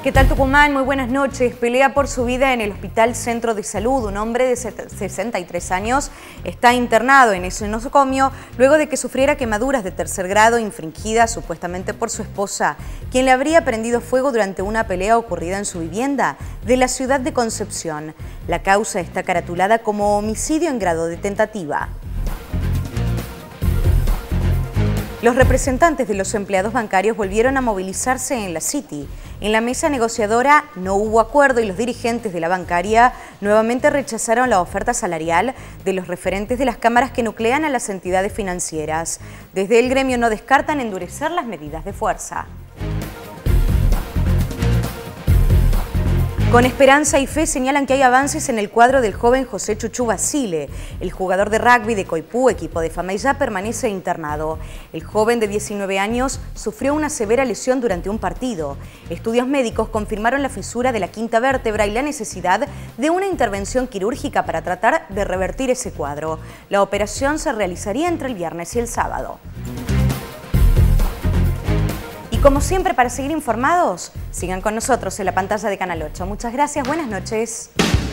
¿Qué tal, Tucumán? Muy buenas noches. Pelea por su vida en el Hospital Centro de Salud. Un hombre de 63 años está internado en ese nosocomio luego de que sufriera quemaduras de tercer grado infringidas supuestamente por su esposa, quien le habría prendido fuego durante una pelea ocurrida en su vivienda de la ciudad de Concepción. La causa está caratulada como homicidio en grado de tentativa. Los representantes de los empleados bancarios volvieron a movilizarse en la City. En la mesa negociadora no hubo acuerdo y los dirigentes de la bancaria nuevamente rechazaron la oferta salarial de los referentes de las cámaras que nuclean a las entidades financieras. Desde el gremio no descartan endurecer las medidas de fuerza. Con esperanza y fe señalan que hay avances en el cuadro del joven José Chuchu Basile. El jugador de rugby de Coipú, equipo de Famaillá, permanece internado. El joven de 19 años sufrió una severa lesión durante un partido. Estudios médicos confirmaron la fisura de la quinta vértebra y la necesidad de una intervención quirúrgica para tratar de revertir ese cuadro. La operación se realizaría entre el viernes y el sábado. Como siempre, para seguir informados, sigan con nosotros en la pantalla de Canal 8. Muchas gracias, buenas noches.